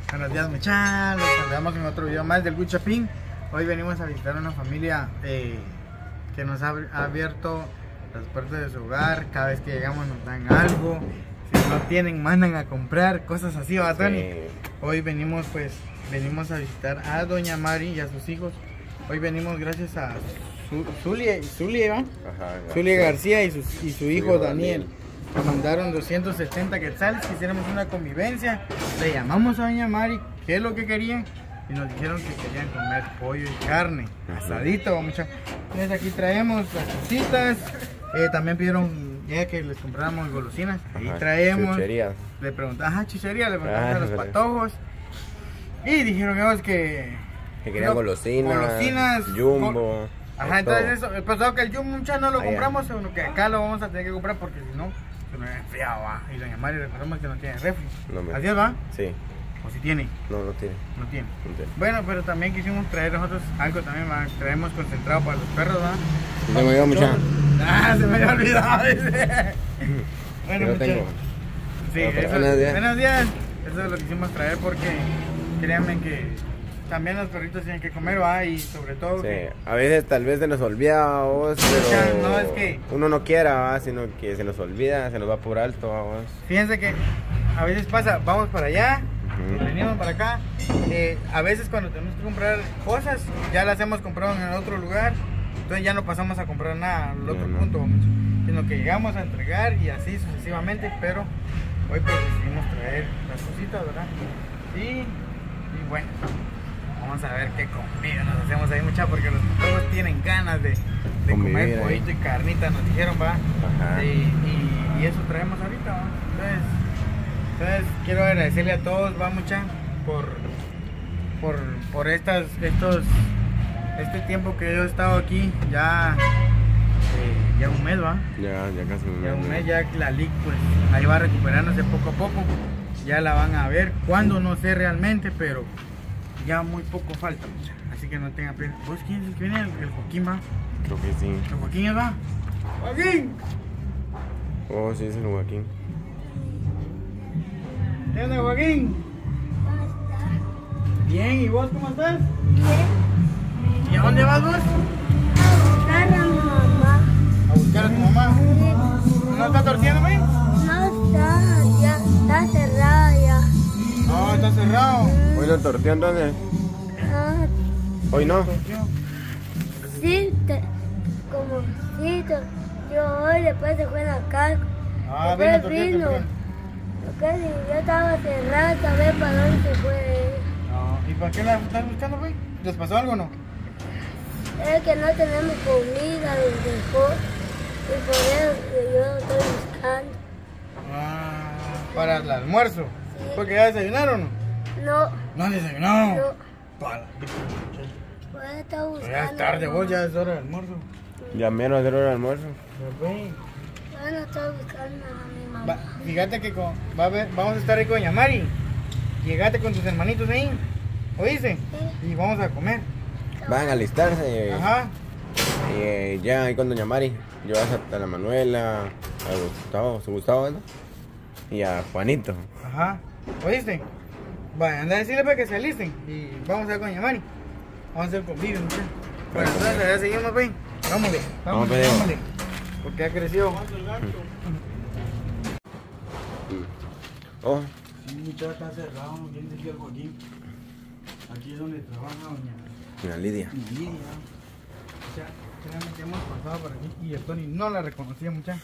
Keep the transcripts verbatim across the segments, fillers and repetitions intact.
Buenos días, muchachos. Los saludamos en otro video más del Good Shopping. Hoy venimos a visitar a una familia eh, que nos ha, ha abierto las puertas de su hogar. Cada vez que llegamos nos dan algo. Si no tienen, mandan a comprar cosas así, ¿va, Tony? Sí. Hoy venimos, pues, venimos a visitar a Doña Mari y a sus hijos. Hoy venimos gracias a Zulia, Zulia, ¿va? Ajá, Zulia García y, sus, y su hijo Daniel. Daniel. Nos mandaron doscientos setenta quetzales, que hiciéramos una convivencia. Le llamamos a Doña Mari, qué es lo que querían, y nos dijeron que querían comer pollo y carne, asadito, vamos a... Entonces aquí traemos las cositas, eh, también pidieron ya que les compráramos golosinas, ahí ajá, traemos, chucherías. Le preguntamos, ajá, chuchería, le preguntamos ah, a los patojos, y dijeron ellos que... Que querían no, golosinas, golosinas, jumbo... Gol... Ajá, entonces eso, el pasado que el jumbo mucha no lo compramos, sino que acá lo vamos a tener que comprar porque si no... Se me enfriaba y Doña Mari recordamos que no tiene refri. No me... ¿Así es, va? Sí. ¿O si tiene? No, no tiene. No tiene. No tiene. Bueno, pero también quisimos traer nosotros algo también, va. Traemos concentrado para los perros, va. Se me dio mucha. Ah, se me había olvidado, dice. Bueno, mucha. Tengo. Sí, eso, buenos días. Buenos días. Eso es lo que quisimos traer porque créanme que también los perritos tienen que comer, va, y sobre todo... Sí, que... a veces tal vez se nos olvida, vos, pero no, es que... uno no quiera, va, sino que se nos olvida, se nos va por alto, vamos. Fíjense que a veces pasa, vamos para allá, uh-huh. venimos para acá, eh, a veces cuando tenemos que comprar cosas, ya las hemos comprado en otro lugar, entonces ya no pasamos a comprar nada al otro no, punto, vamos, sino que llegamos a entregar y así sucesivamente, pero hoy pues decidimos traer las cositas, ¿verdad? Y, y bueno... Vamos a ver qué comida nos hacemos ahí, mucha, porque los todos tienen ganas de, de comer pollito y carnita, nos dijeron, va. Ajá. Y, y, y eso traemos ahorita, va. Entonces, entonces quiero agradecerle a todos, va, mucha, por, por, por estas, estos, este tiempo que yo he estado aquí, ya, eh, ya un mes, va. Ya, ya casi un mes. Ya un mes, ya la L I C, pues, ahí va recuperándose poco a poco. Ya la van a ver, cuándo no sé realmente, pero ya muy poco falta, mucha. Así que no tengan pena. ¿Vos quién es el que viene? ¿El, el Joaquín, va? Creo que sí. ¿El Joaquín va? ¡Joaquín! Oh, sí, es el Joaquín. ¿Qué onda, Joaquín? ¿Cómo estás? Bien, ¿y vos cómo estás? Bien. ¿Y a dónde vas vos? A buscar a mi mamá. ¿A buscar a tu mamá? Sí. ¿No está torciendo, güey? No está, ya está cerrada ya. No, está cerrado. ¿Hoy lo torteó entonces? Ah, ¿Hoy no? sí, te, como sí, te, yo hoy después se fue a la casa. Ah, después vino, vino. Porque si yo estaba cerrada, también para dónde se fue. No, ¿y para qué la estás buscando, güey? ¿Les pasó algo o no? Es que no tenemos comida, los dejó. Y por eso yo lo estoy buscando. Ah, para el almuerzo. Sí. ¿Porque ya desayunaron o no? No. No desayunaron. No. Para. Pues está buscando. Ya es tarde, vos, ya es hora de almuerzo. Ya menos de hora de almuerzo. Bueno, estoy buscando a mi mamá. Va, fíjate que con, va a ver, vamos a estar ahí con Doña Mari. Llegate con tus hermanitos ahí. ¿Oíste? Sí. Y vamos a comer. Van a alistarse. Ajá. Y eh, ya ahí con Doña Mari. Llevas a la Manuela, a Gustavo, su Gustavo, ¿no? Y a Juanito. Ajá. ¿Oíste? Vaya, anda a decirle para que se alisten. Y vamos a ir con Doña Mari. Vamos a hacer convivio, ¿no? Bueno, entonces ya seguimos, güey. Vámonos, vámonos, Vamos, vámonos. Porque ha crecido. Oh. Sí, muchacho, está cerrado. ¿Quién decía el Joaquín? Aquí es donde trabaja Doña Doña Lidia. Doña Lidia. O sea, realmente hemos pasado por aquí y el Tony no la reconocía, muchacho.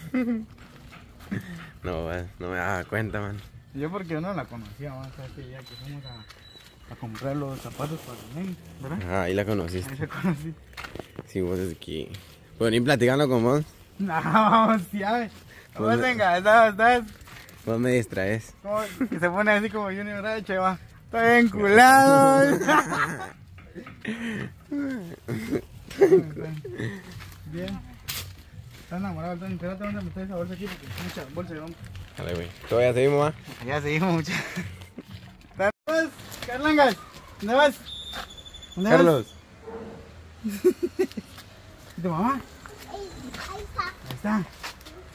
No, no me daba cuenta, man. Yo porque no la conocía, más que ya que fuimos a, a comprar los zapatos para los nenes, ¿verdad? Ah, ahí la conociste. Ahí la conocí. Sí, vos es aquí. ¿Puedo ir platicando con vos? No, vamos, ya. Vos venga, estás, estás. Vos me distraes. Como que se pone así como Junior Brache, va. Está enculado. Bien. Está enamorado, Tony. Espérate, ¿dónde meter esa bolsa aquí? Porque es mucha bolsa de hombre. Dale, güey. ¿Todavía seguimos, va? Ya seguimos, muchachos. ¿Dónde vas, Carlangas? ¿Dónde vas? ¿Dónde Carlos. vas? ¿Y tu mamá? Ahí está.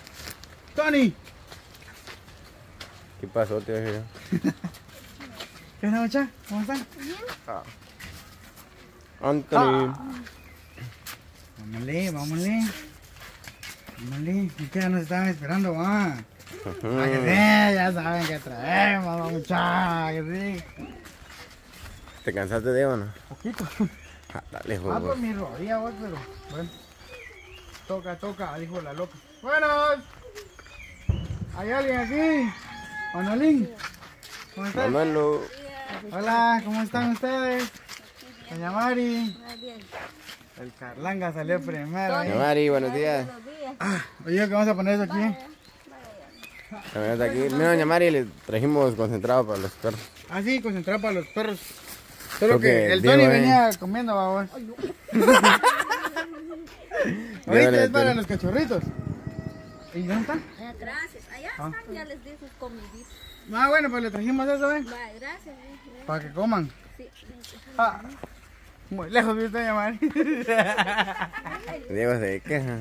Tony. ¿Qué pasó, tío? ¿Qué onda, mucha? ¿Cómo están? Ah. Anthony. Vámonos, vámonos. Vámonos. Ustedes nos estaban esperando, va. Ujú. Ah, que sí, ya saben que traemos, mucha, que sí. ¿Te cansaste de o no? Poquito. Ah, dale, Ah, juego. por mi rodilla, vos, pero bueno. Toca, toca, dijo la loca. Buenos. ¿Hay alguien aquí? Manolín. ¿Cómo estás? Manuelo. Hola, ¿cómo están ustedes? Doña Mari. El Carlanga salió primero. ¿eh? Mari, buenos días. Ah, oye, ¿qué vamos a poner eso aquí? La verdad aquí. Mira, doña Mari, le trajimos concentrado para los perros. Ah, sí, concentrado para los perros. Solo Porque que el Diego, Tony eh. venía comiendo, babón. Diego Ahorita le- es para los cachorritos. ¿Y dónde están? Ah, gracias. Allá Ah. están, ya les di sus comiditas. Ah, bueno, pues le trajimos eso, ¿eh? Va, gracias. eh, Para que coman. Sí. Ah, muy lejos de usted, llamar. Diego se queja.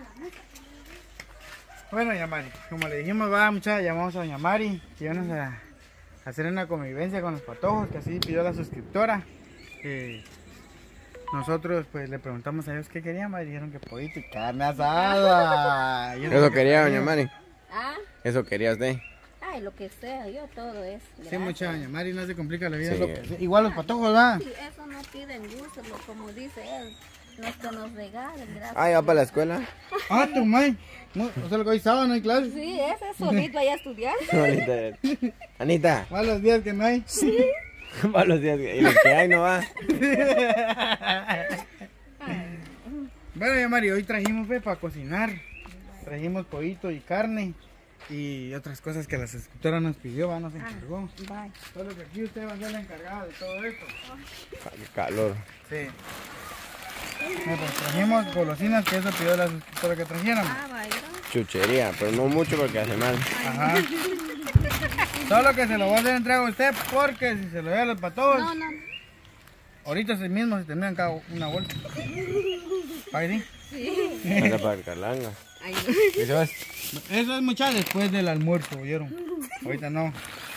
Bueno, doña Mari, como le dijimos, va, muchachos, llamamos a doña Mari, que íbamos a hacer una convivencia con los patojos, que así pidió la suscriptora. Eh, nosotros, pues, le preguntamos a ellos qué querían, y dijeron que pollito y carne asada. Y Eso que quería, doña querían. Mari. Ah, Eso quería usted. ay, lo que sea, yo todo es. Sí, gracias. mucha doña Mari, no se complica la vida. Sí. lo que- igual los patojos, va. Sí, eso no piden gusto, lo- como dice él. No es que nos regalen, gracias. Ah, ¿ya va para la escuela? Ah, tu madre. No, o sea, lo que hoy sábado no hay clase. Sí, ese es solito allá a estudiar. Anita. Anita. Va los días que no hay. Va los días que- y los que hay no va. Bueno, ya Mari, hoy trajimos pues, para cocinar. Trajimos pollito y carne y otras cosas que la suscriptora nos pidió, va, nos encargó. Bye. Solo que aquí usted va a ser la encargada de todo esto. Ah, qué calor. Sí. Bueno, pues trajimos golosinas, que eso pidió la suscriptora que trajéramos. Ah, vaya. Chuchería, pero no mucho porque hace mal. Ajá. Solo que se lo voy a hacer entrega a usted porque si se lo da a los patojos, No, no. ahorita sí mismo se terminan cada una bolsa. ¿Ahí sí? Anda para el Carlanga. Ay, ¿Qué se va? Eso es mucha después del almuerzo, ¿vieron? Ahorita no.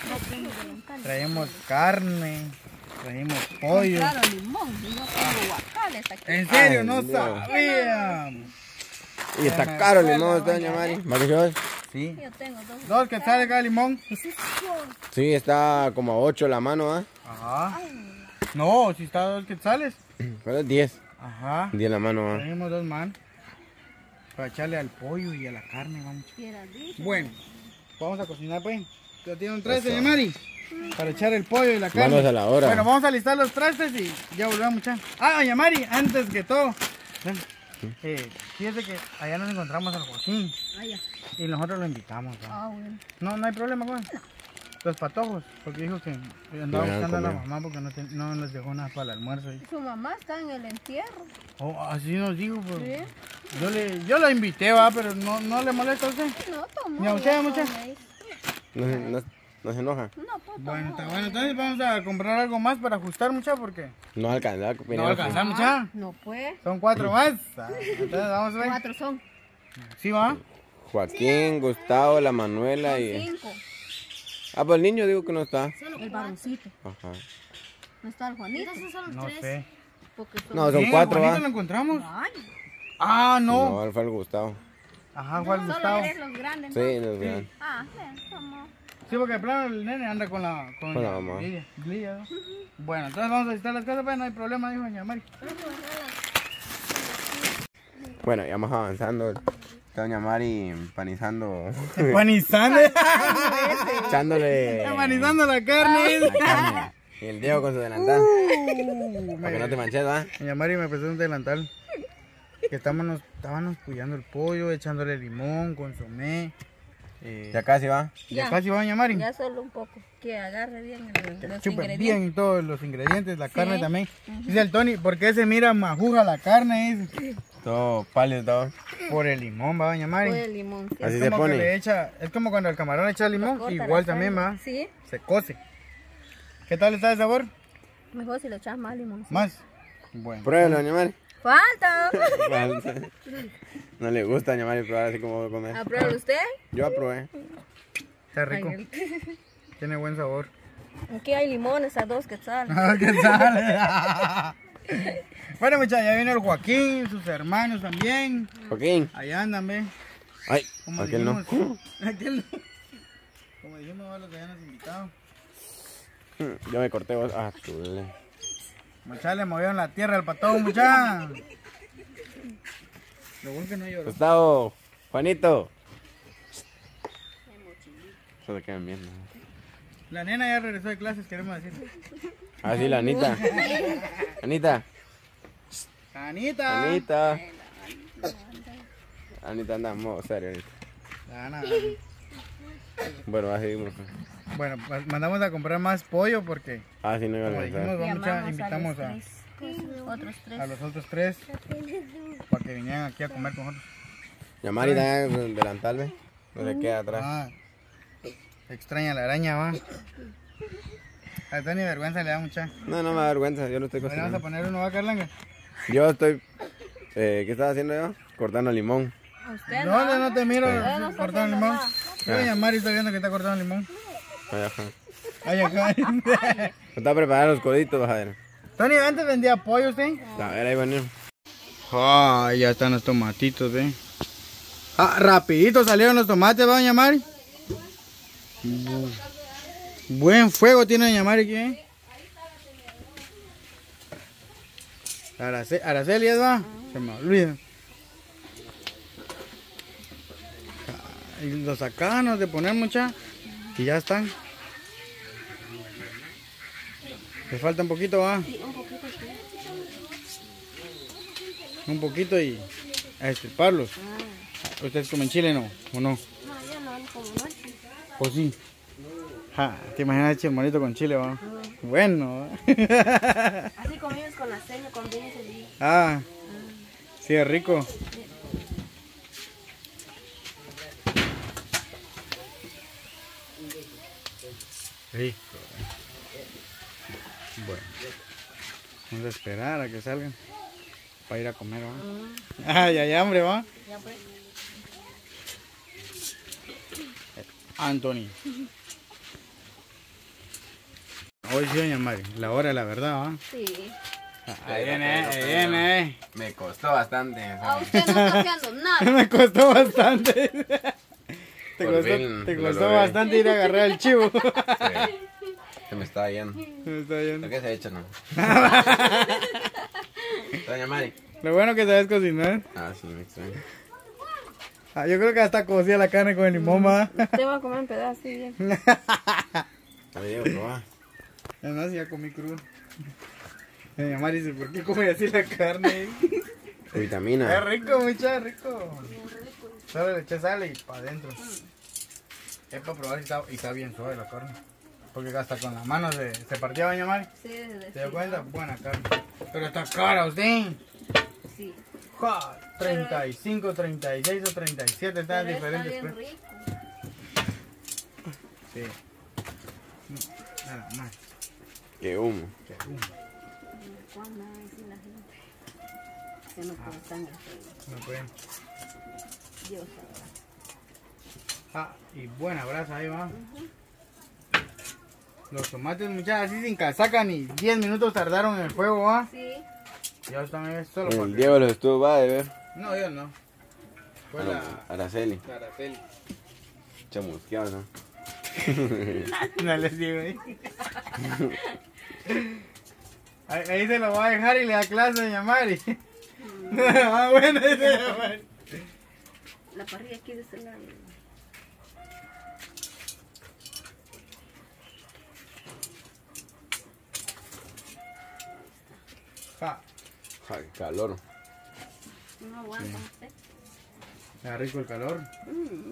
Traemos carne, trajimos pollo. claro, limón. Y no tengo guacales aquí. En serio, Ay, no Dios. sabíamos. Y está caro el limón, usted, doña Mari. ¿Más que yo? Sí. Yo tengo dos. Dos que sale cada limón. Sí, está como a ocho la mano, ¿ah? Ajá. No, si está dos quetzales. ¿Cuál es? diez. Ajá. diez la mano, ¿ah? Trajimos dos man. Para echarle al pollo y a la carne, vamos. Quiera dicho. Bueno, vamos a cocinar pues. ¿Ya tiene un traste, Eso. doña Mari? Para echar el pollo y la carne. Manos a la hora. Bueno, vamos a listar los trastes y ya volvemos muchachos. Ah, doña Mari, antes que todo. ven, Eh, fíjese que allá nos encontramos al Joaquín Ah, ya. y nosotros lo invitamos. ¿va? Ah, bueno. No, no hay problema con él. Los patojos, porque dijo que andaba Iban a buscando a la comer. mamá porque no, te- no les dejó nada para el almuerzo. Y- Su mamá está en el entierro. Oh, así nos dijo, pero Sí. yo le, yo la invité, va, pero no, no le molesta a usted. No tomó. ¿Y a usted, ya mucha? coméis. No, se- no, no se enoja. No, pues Bueno, tomó. está bueno, entonces vamos a comprar algo más para ajustar mucha porque No alcanza. no va a alcanzar mucha. No fue. Son cuatro más. Ah, entonces vamos a ver. Cuatro son. ¿Sí va? Joaquín, Gustavo, la Manuela Son y... cinco. Ah, pues el niño digo que no está. El varoncito. Ajá. No está el Juanito. No sé. Porque son... No, son Bien, cuatro, Juanito ¿va? lo encontramos. Ay, Ah, no. No, él fue el Gustavo. Ajá, Juan solo Gustavo. eres los grandes. Sí, ¿no? los vean. Ah, sí, somos. Sí, porque de plano el nene anda con la, con Con la mamá. Lidia, Lidia, ¿no? Bueno, entonces vamos a visitar las casas, pues no hay problema, dijo doña Mari. Bueno, ya vamos avanzando. Está doña Mari empanizando. Empanizando. Echándole... Empanizando la carne. la carne. Y el Diego con su delantal. Uh, Para que no te manches, ¿va? Doña Mari me prestó un delantal. Que estábamos, estábamos puyando el pollo, echándole limón, consomé. Eh, Ya casi va. ya Ya. casi va doña Mari. Ya solo un poco. Que agarre bien el, los Chupen ingredientes. bien todos los ingredientes, la Sí. carne también. Dice el Tony, ¿por qué se mira majuja la carne? Dice, Todo pálido, todo. por el limón, va doña Mari. Con el limón. sí. Así Es se como que pone. le echa, es como cuando el camarón le echa limón, Corta igual la también carne. va, Sí, se cose. ¿Qué tal está el sabor? mejor si le echas más limón. sí. Más. Bueno. Pruébalo, doña Mari. Falta. No le gusta doña Mari probar así como voy a comer. ¿Aprueba usted? Yo aprobé. Está rico. Ay, el- Tiene buen sabor. Aquí hay limones a dos quetzales. ¿Qué sale? Bueno, muchachos, ya vino el Joaquín, sus hermanos también. Joaquín. Ahí andan, ve. Ay, Como aquel no. dijimos, aquel no. Como dijimos, a los que ya nos invitaron. Yo me corté vos. Ah, chule. Muchachos, le movieron la tierra al patón, muchachos. Lo bueno que no lloró. Gustavo, Juanito. Se quedan viendo. La nena ya regresó de clases, queremos decir. Ah, sí, la Anita. Anita. Anita. Anita. Anita anda en modo serio ahorita. Ah, no. Bueno, así seguimos. Bueno, pues mandamos a comprar más pollo porque, Ah, sí, no iba a como dijimos, alcanzar. vamos a, Llamamos invitamos a a, los tres. Otros tres. a los otros tres para que vinieran aquí a comer con nosotros. Llamar y dar el delantal, ve. No se queda atrás. Ah, extraña la araña, va. A Tony vergüenza le da mucha. No, no me da vergüenza, yo no estoy Le vamos a cocinando. poner uno, va, Carlanga. Yo estoy. Eh, ¿Qué estaba haciendo yo? Cortando limón. Usted No, no. no, no te miro Usted no está cortando haciendo limón. nada. Yo voy a llamar y estoy viendo que está cortando limón. Ay, ajá. Ay, acá. Está preparando los coditos, vas a ver. Tony, antes vendía pollo usted. A ver, ahí van. Ay, ya están los tomatitos, eh. Ah, rapidito salieron los tomates, va, doña Mari. Bu- Buen fuego tiene doña Mari aquí, eh. Arace Araceli, va. Se me olvida. Y los sacamos de poner mucha. Y ya están. Les falta un poquito, va. Un poquito y a estirparlos. ¿Ustedes comen chile no? ¿O no? No, yo no como noche. ¿O sí? Ja, ¿te imaginas chilmonito con chile, va? Bueno. Así comimos con la cena, con bien ese día. Ah, sí, es rico. Rico. Bueno, vamos a esperar a que salgan para ir a comer, ¿va? Ah, ya hay hambre, ¿va? Ya pues. Anthony. Hoy sí, doña Mari, la hora de la verdad, ¿va? Sí. Ahí viene, ahí viene. Me costó bastante. A usted no está haciendo nada. Me costó bastante. Te Por costó, fin te lo costó logré. bastante ir a agarrar el chivo. Se me está yendo. Se me está yendo. ¿Lo que se ha hecho, no? Doña Mari. Lo bueno que sabes cocinar. Ah, sí, me extraño. Ah, yo creo que hasta cocía la carne con el limón, ¿va? Usted va a comer un pedazo así bien. A ver, Diego, probá. Además ya comí crudo. Doña Mari dice, ¿por qué come así la carne? Es Vitamina. rico, mucha rico. Solo le eché sal y para adentro. Es para probar si está, y está bien suave la carne. Porque hasta con las manos se, se partía, doña Mari. Sí, desde ¿Se dio cuenta? Buena carne. Pero está cara usted. Sí. Ja, treinta y cinco, treinta y seis o treinta y siete, están Pero está diferentes. bien Pues. rico. Sí. No, nada más. Qué humo. Que humo. ¿Cuándo va a decir la gente? Que no cortan el fuego. No pueden. Dios sabrá. Ah, y buena brasa ahí va. Los tomates, muchachos, así sin casaca ni diez minutos tardaron en el fuego, va. Sí. Ya están ahí solo para El que... Diego los estuvo, va de ver. No, yo no. Fue la... Araceli. la Araceli. Chamusqueado, ¿no? No les digo ahí. ahí. Ahí se lo va a dejar y le da clase a doña Mari. Ah, bueno, dice doña Mari. La parrilla aquí de este lado. Ja, Ja, qué calor. No aguanta usted. está rico el calor. Mm.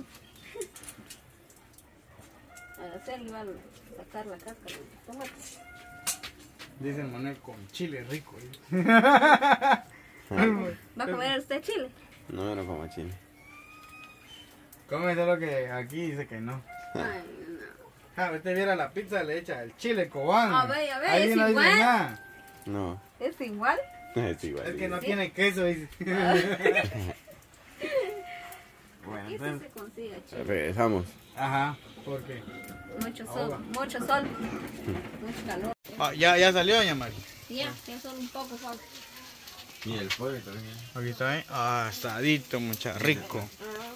A hacer le va a sacar la cáscara de los tomates. Dice el Manuel con chile rico. ¿Va a comer usted chile? No, yo no como chile. Cómete lo que aquí dice que no. Ay, no. Ah, usted viera la pizza, le echa el chile cobán. A ver, a ver, Ahí es no dice igual. nada. No, ¿Es igual? es igual. Es que no ¿Sí? tiene queso, dice. Bueno, Aquí sí entonces, se consigue chile. Regresamos. ajá. ¿Por qué? Mucho sol, mucho sol, mucho calor. Ah, ya, ya salió, doña Mari. Ya, ya solo un poco falta. Y el pollo también. Aquí está, ¿eh? Ah, asadito, mucha rico.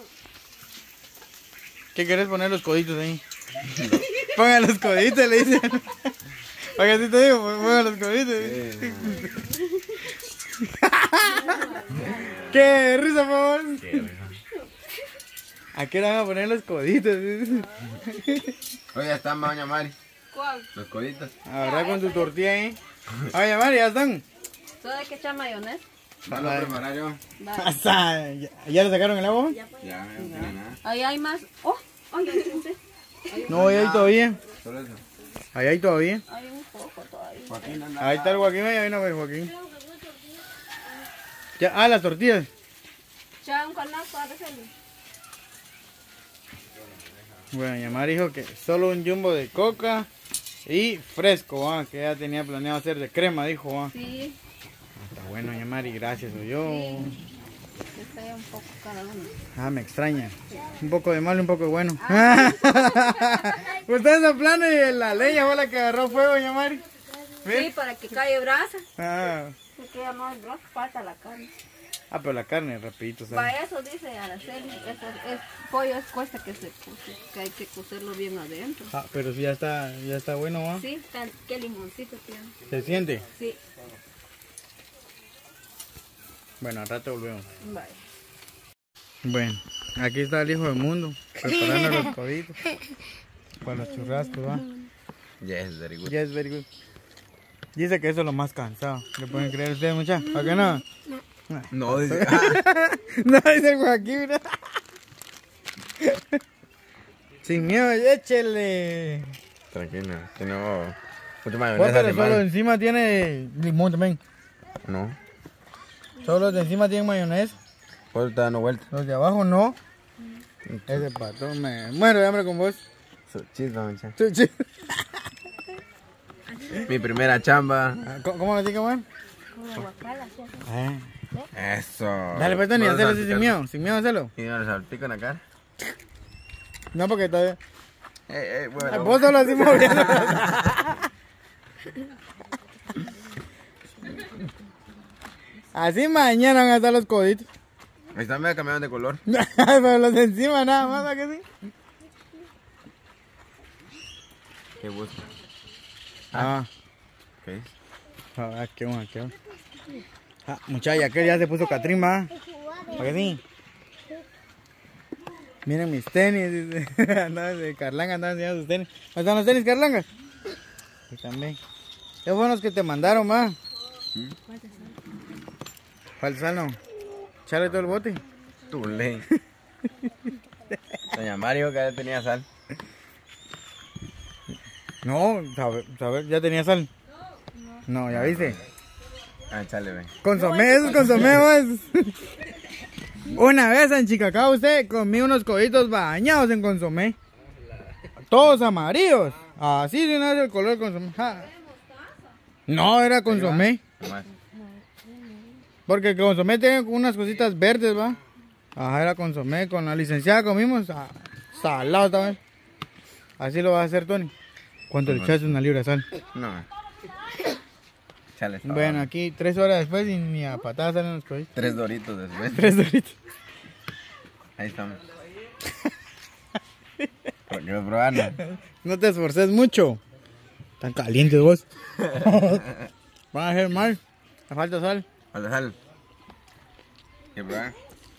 ¿Qué querés poner los coditos ahí? Pongan los coditos, le dicen. Oye, así te digo, pongan los coditos. Sí, ¿Qué risa, por favor? qué rico. ¿A qué hora van a poner los coditos? Oye, ya están, doña Mari. ¿Cuál? Los coditos. Ahora con tu tortilla ahí. Oye, Mari, ya están. ¿Solo hay que echar mayonesa? Ya lo preparé yo. Vale. Asa, ¿Ya, ¿Ya le sacaron el agua? Ya, ya no tiene nada. Ahí hay más. Oh, ay, ay, ay, ay. No, ahí hay todavía. Solo eso. Ahí hay todavía. Hay un poco todavía. Joaquín anda. Ahí está el Joaquín, ahí vino a ver Joaquín. Ya, ah, las tortillas. Echa un canasto a hacerlo. Bueno, llamar dijo que solo un jumbo de coca y fresco, ¿va? Que ella tenía planeado hacer de crema, dijo, ¿va? Sí, Está bueno, Yamari, gracias, soy yo. que sea un poco cada uno. Ah, me extraña. Un poco de malo y un poco de bueno. Ustedes en plano y la leña fue la que agarró fuego, Yamari. Sí, para que calle brasa. Ah. Se queda más brasa, falta la carne. ah, pero la carne, rapidito, Para ¿sabes? eso dice Araceli, eso es, pollo es cuesta que se cose, que hay que cocerlo bien adentro. Ah, pero sí, ya está, ya está bueno, ¿va? Sí, tan- qué limoncito tiene. ¿Se siente? Sí, Bueno, al rato volvemos. vaya. Bueno, aquí está el hijo del mundo, preparando los coditos. Para los churrascos, ¿va? Yes, very good. Yes, very good. Dice que eso es lo más cansado. ¿Le pueden creer ustedes, muchachos? ¿Para qué no? No. No, dice. No, dice el Joaquín, mira. Sin miedo, échele. Tranquila, si no. Mucho Oh, mayonesa pero de solo mal. encima tiene limón también. No. Solo de encima tiene mayonesa. Por eso está dando vuelta. Los de abajo no. Ese patón me muero de hambre con vos. Su chispa, muchacho. Chu, chu. Mi primera chamba. Ah, ¿Cómo, cómo lo tiene, man? Ah. Eso. Dale, pues, Tony, No lo hazlo así sin salpican. miedo. Sin miedo, hazlo. Y no lo salpico en la cara. No, porque todavía. Eh, eh, Ah, bueno. Vos solo así moviendo. Así mañana van a estar los coditos. Ahí está, me cambiaron de color. Pero los de encima nada más, ¿a que sí? Qué gusto. Ah, ¿Qué es? ah, qué bueno, qué bueno. Ah, muchacha, aquel ya se puso Catrín, ¿va? ¿A que sí? Miren mis tenis, dice. Andaban de Carlanga, andaban enseñando sus tenis. ¿Dónde están los tenis, Carlanga? Y también. Esos fueron los que te mandaron, ma. Falta sal, no. Echale todo el bote. Tu ley. Doña Mario, que ya tenía sal. No, saber, saber, ya tenía sal. No, ya viste. Ah, chale, ven. Consomé, eso es consomé, vos. Una vez en Chicacao usted comí unos coditos bañados en consomé. Todos amarillos. Así de una vez el color del consomé. Ja. No, era consomé. Nomás. Porque el consomé tiene unas cositas verdes, va. Ajá, era consomé. Con la licenciada comimos. Ah, salado también. Así lo va a hacer Tony. ¿Cuánto le echaste una libra de sal? No. Chale, está Bueno, aquí tres horas después y ni a patadas salen los coditos. Tres doritos después. Tres doritos. Ahí estamos. ¿Por qué probarlo? No te esforces mucho. Tan calientes vos. Van a hacer mal. Me falta sal. Falta sal. ¿Qué probar?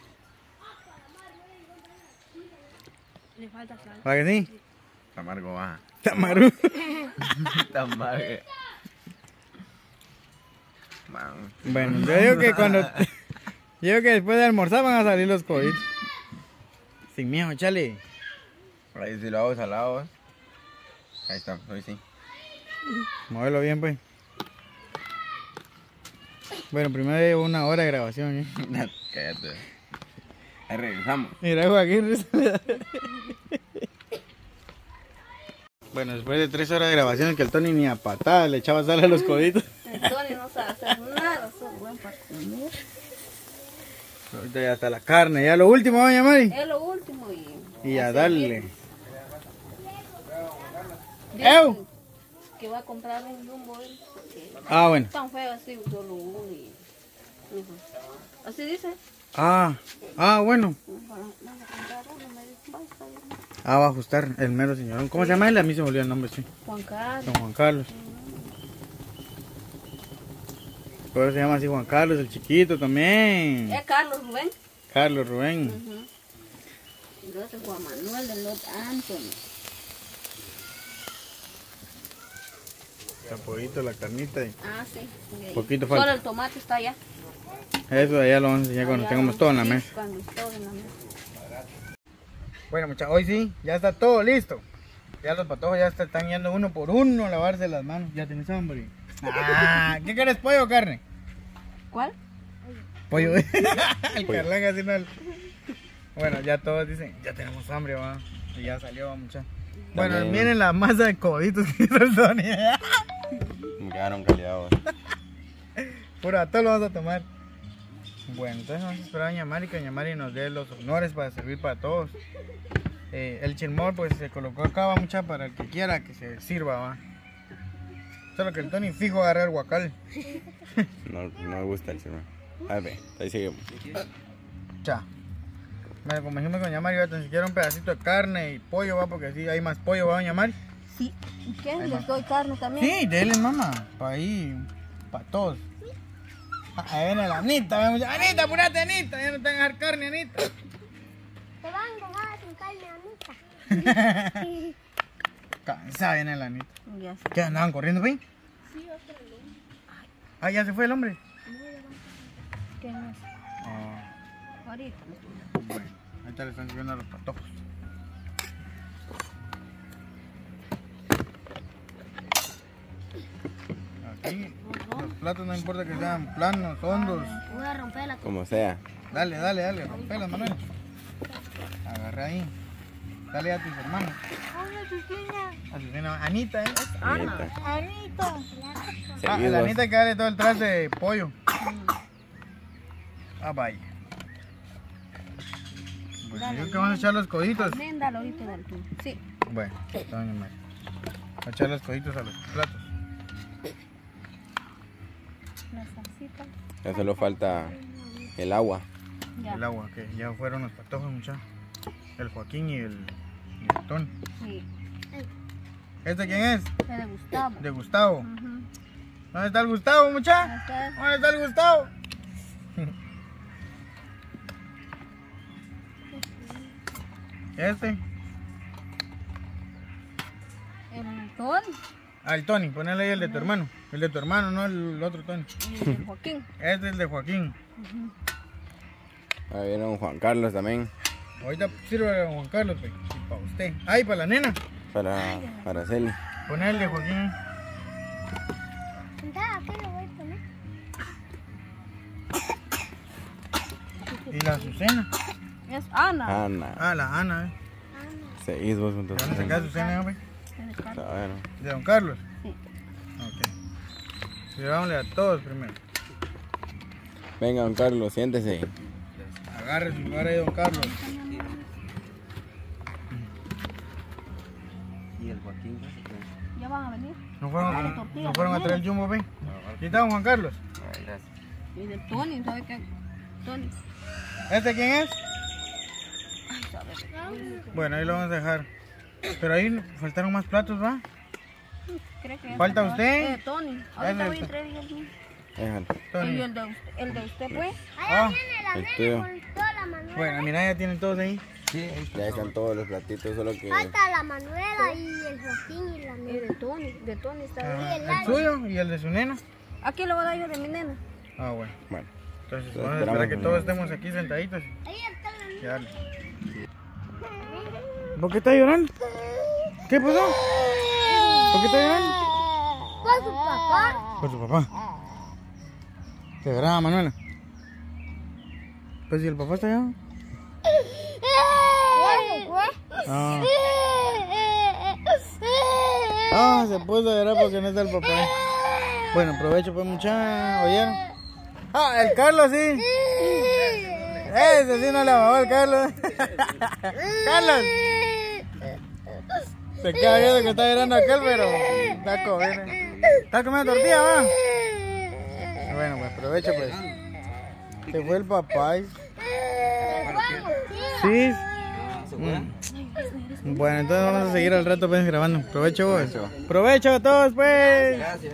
Le falta sal. ¿Para que sí? Está amargo, baja. Tamaru. Está amargo. Man. Bueno, yo digo que cuando... Yo digo que después de almorzar van a salir los coditos. Sin miedo, chale. Ahí sí lo hago salado. ¿eh? Ahí está, hoy sí. Móvelo bien, pues. Bueno, primero llevo una hora de grabación, ¿eh? Cállate. Ahí regresamos. Mira, Joaquín. Bueno, después de tres horas de grabación, que el Tony ni a patada le echaba sal a los coditos. El Tony no sabe hacer nada, solo buen para comer. Ahorita ya está la carne, ya lo último, doña Mari. Es lo último y... Y a darle. ¡Ew! Que va a comprar un Jumbo él, porque Ah, bueno. tan feo así, solo uno y... Ujú. Así dice. Ah, ah, bueno. Van a comprar uno, me dice, va, está bien. Ah, va a ajustar el mero señor. ¿Cómo se llama él? A mí se me olvidó el nombre, sí. Juan Carlos. Don Juan Carlos. Por eso se llama así Juan Carlos, el chiquito también. Es Carlos Rubén. Carlos Rubén. Ujú. Entonces Juan Manuel de Lot Anthony. El pollito, la carnita y Ah, sí. Y ahí. poquito Solo falta. el tomate está allá. Eso allá lo vamos a enseñar cuando Allá tengamos lo- todo en la sí, mesa. Cuando todo en la mesa. Bueno, muchachos, hoy sí, ya está todo listo. Ya los patojos ya se están yendo uno por uno a lavarse las manos. Ya tenés hambre. Ah, ¿qué querés, pollo o carne? ¿Cuál? Pollo. El Carlán así no. Bueno, ya todos dicen, ya tenemos hambre, va. Y ya salió, muchachos. Bueno, También. miren la masa de coditos que hizo el Tony. Me quedaron caliados. Pura, todo lo vamos a tomar. Bueno, entonces vamos a esperar a doña Mari, que doña Mari nos dé los honores para servir para todos. Eh, el chilmol pues se colocó acá, va, mucha, para el que quiera que se sirva, va. Solo que el Tony fijo agarra el guacal. No, no me gusta el chirmán. A ver, ahí seguimos. Cha. Bueno, como dijimos con doña Mari, va, tan siquiera un pedacito de carne y pollo, va, porque así hay más pollo, va, doña Mari. Sí. ¿Y qué? Ahí ¿Les va. doy carne también? Sí, dele, mamá, para ahí, para todos. Ah, ahí viene la Anita, vemos. Anita, apurate, Anita, ya no te van a dejar carne, Anita. Te van a dejar sin carne, Anita. Cansada viene la Anita. Ya sé. ¿Qué andaban corriendo, güey? Sí, otro luz. Ah, ya se fue el hombre. ¿Qué más? Ah, Ahorita. bueno, ahorita le están subiendo a los patojos. Aquí, los platos no importa que sean planos, hondos. Voy a romper la Como sea. Dale, dale, dale, rompelas, Manuel. Agarra ahí. Dale a tus hermanos. A Susana. Anita, ¿eh? Anita. Anita. Ah, a la Seguidos. Anita que dale todo el traste de pollo. Ah, vaya. Bueno, yo que vamos a echar los coditos. Ven, dale ahorita, dale tú. Sí. Bueno, está bien, Mari. Vamos a echar los coditos a los platos. La salsita. Ya solo falta el agua. Ya. El agua, que ya fueron los patojos, muchachos. El Joaquín y el, y el Tony. Sí. ¿Este quién es? Es de Gustavo. De Gustavo. Ujú. ¿Dónde está el Gustavo, muchachos? Este ¿Dónde está el Gustavo? Este. el Tony Ah, el Tony, ponele ahí el de tu hermano. El de tu hermano, no el otro Tony. y el Joaquín. Este es el de Joaquín. Ahí viene un Juan Carlos también. Ahorita sirve a Juan Carlos, pues, y para usted. Ay, para la nena. Para, para Celi. Poner el de Joaquín. Sentado aquí lo voy a poner. Y la Azucena. Es Ana. Ana. Ah, la Ana, eh. Seguís vos ¿De juntos. dónde saca Azucena, hombre? Es de Carlos. Está bueno. De Don Carlos. Sí. Ok. Sirvámosle a todos primero. Venga, don Carlos, siéntese. Agarre su lugar ahí, Don Carlos. ¿Y el Joaquín? Ya van a venir. ¿No fueron, Ah, a- la tortilla ¿no fueron a traer el primero. jumbo, ven? ¿Y está Don Juan Carlos? Gracias. Y de Tony, ¿sabe qué? Tony. ¿Este quién es? Ay, sabe. Bueno, ahí lo vamos a dejar. Pero ahí faltaron más platos, ¿va? ¿Cree que ya ¿Falta está usted? acabado? Eh, Tony. Ahorita Ese voy a está. entrar y el mío. Déjalo. Tony. Y el de, usted- el de usted, pues. Ah, Viene la El nena tío. con toda la Manuela. bueno, mira, ya tienen todos ahí. Ya están todos los platitos, solo que... Falta la Manuela y el Joaquín y la Y nena. de Tony. De Tony está bien. Ah, el suyo y el de su nena. Aquí lo voy a dar yo de mi nena. Ah, bueno. Bueno, Entonces, Entonces, vamos a esperamos esperar que que todos no. estemos aquí sentaditos. Ahí está la nena. Ya, dale. ¿Por qué está llorando? ¿Qué pasó? ¿Por qué está llorando? Con su papá. Por su papá. ¿De verdad, Manuela? Pues si el papá está allá. Ah, ah se puso a llorar porque no está el papá. Bueno, aprovecho pues mucha, ¿oyeron? Ah, el Carlos sí. Ese sí no le amaba el Carlos. Carlos. Se queda viendo que está llorando aquel, pero está comiendo. ¿Está comiendo tortilla, va? Bueno, pues aprovecha, pues. Se fue el papá. Sí. Mm. Bueno, entonces vamos a seguir al rato pues grabando. Provecho vos. Provecho a todos, pues. Gracias.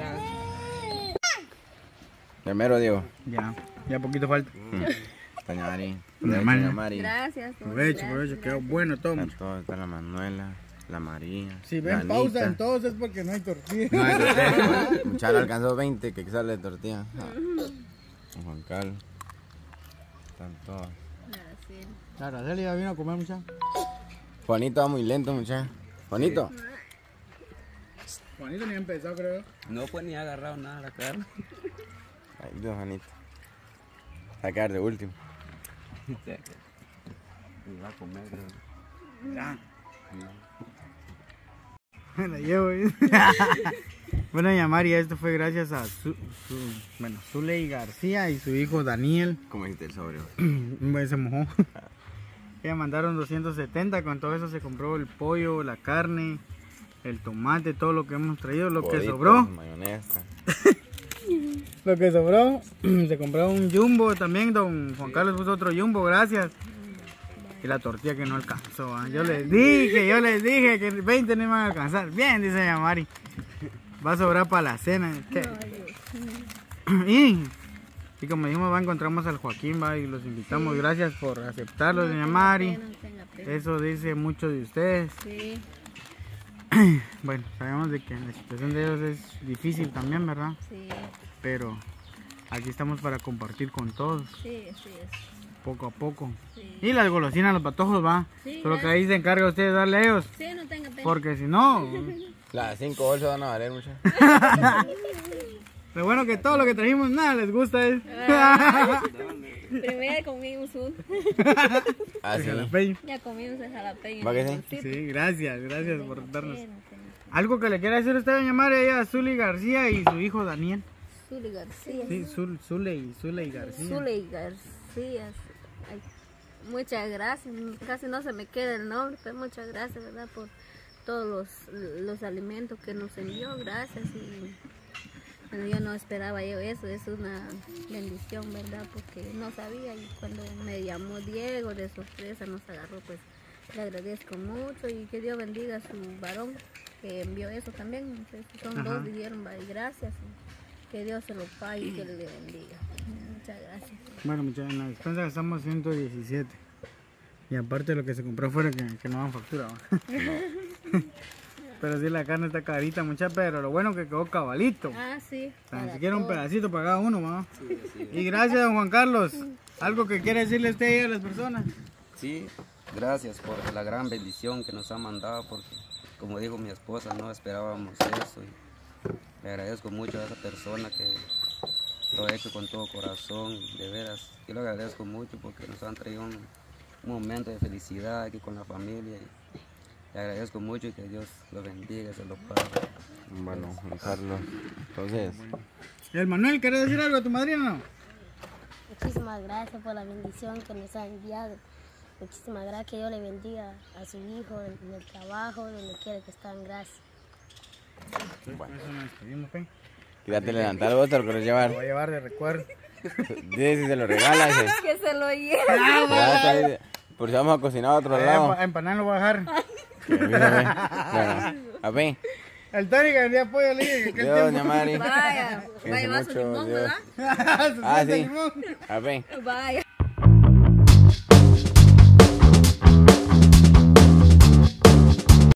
Primero, Diego. Ya, ya poquito falta. Doña Mari. Doña Doña Mari. Mari. Gracias. Provecho, gracias. provecho, quedó bueno todo. Está todo, está la Manuela, la María. Si la ven pausa Anita. en todos es porque no hay tortilla. No, hay tortilla. Muchacho alcanzó veinte que sale de tortilla. Don Juan Carlos. Están todos. Gracias. La Araceli ya vino a comer mucha. Juanito va muy lento, muchacho. Juanito. Juanito ni ha empezado, creo. No, pues ni ha agarrado nada la carne. Ahí, don Juanito. Va a quedar de último. Y va a comer, creo. Ya. Me la llevo. ¿eh? Bueno, doña María, esto fue gracias a su, su, bueno, Zuley García y su hijo Daniel. ¿Cómo dijiste el sobre? Pues se mojó. Ella mandaron doscientos setenta, con todo eso se compró el pollo, la carne, el tomate, todo lo que hemos traído, lo que Coditos, sobró. Mayonesa. Lo que sobró, se compró un jumbo también, don Juan Carlos puso otro jumbo, gracias. Y la tortilla que no alcanzó, ¿ah? Yo les dije, yo les dije que veinte no iban a alcanzar. Bien, dice doña Mari. Va a sobrar para la cena. ¿Qué? Y, y como dijimos, va, encontramos al Joaquín, va, y los invitamos. Gracias por aceptarlo, doña Mari. No tenga pena. Eso dice mucho de ustedes. Sí, Bueno, sabemos de que la situación de ellos es difícil también, ¿verdad? sí, Pero aquí estamos para compartir con todos, sí, sí, es- poco a poco. sí. Y las golosinas, los patojos, va. Sí, Solo que ahí se encarga usted de darle a ellos. Sí, no tenga pena. Porque si no, Las cinco bolsas van a valer mucho. lo bueno que todo lo que trajimos nada les gusta es. Primero comimos un. Ah, sí. Jalapeño. Ya comimos el jalapeño. ¿Va que en el sí? bolsito. Sí, gracias, gracias por darnos. Sí, no tenga- Algo que le quiera decir a usted, doña María, ella, Zuley García y su hijo Daniel. Zuli García. Sí, Zul, Zuley, Zuley García. Zuli García. Ay, muchas gracias. Casi no se me queda el nombre, pero muchas gracias, ¿verdad? Por todos los, los alimentos que nos envió. Gracias. Y bueno, yo no esperaba yo eso. Es una bendición, ¿verdad? Porque no sabía. Y cuando me llamó Diego de sorpresa, nos agarró, pues le agradezco mucho. Y que Dios bendiga a su varón que envió eso también. Entonces, son Ajá. dos, dijeron, bye, gracias. Que Dios se lo pague y que le bendiga. Muchas gracias. Bueno, muchachos, en la despensa gastamos ciento diecisiete. Y aparte de lo que se compró afuera, que, que no dan factura. ¿va? Pero sí, la carne está carita, mucha, pero lo bueno que quedó cabalito. Ah, sí. Tan para siquiera un todos. pedacito para cada uno, ¿va? Y gracias, don Juan Carlos. ¿Algo que quiere decirle usted a las personas? Sí, gracias por la gran bendición que nos ha mandado, porque como dijo mi esposa, no esperábamos eso. Y le agradezco mucho a esa persona que lo ha hecho con todo corazón, de veras. Yo le agradezco mucho porque nos han traído un, un momento de felicidad aquí con la familia. Y le agradezco mucho y que Dios lo bendiga, se lo pague. Bueno, Juan Carlos. Entonces, ¿Y el Manuel, querés decir algo a tu madrina o no? Muchísimas gracias por la bendición que nos ha enviado. Muchísimas gracias, que Dios le bendiga a su hijo en el trabajo, donde quiera que estén. Gracias. Bueno. Eso nos despedimos, pe. quédate levantar vos, te lo querés llevar. Lo voy a llevar de recuerdo. Dice si se lo regala. Dice. Que se lo lleve. Ya está, dice, por si vamos a cocinar a otro Eh, lado. a empanar lo voy a dejar. Que avisa, ve. Bueno, a ver. El Tony que vendía pollo le dije que aquel Dios, doña Mari. Vaya, Cuídense vaya, va su mucho, limón, Dios. ¿verdad? Su Ah, salsa de sí. limón. A ver. Vaya.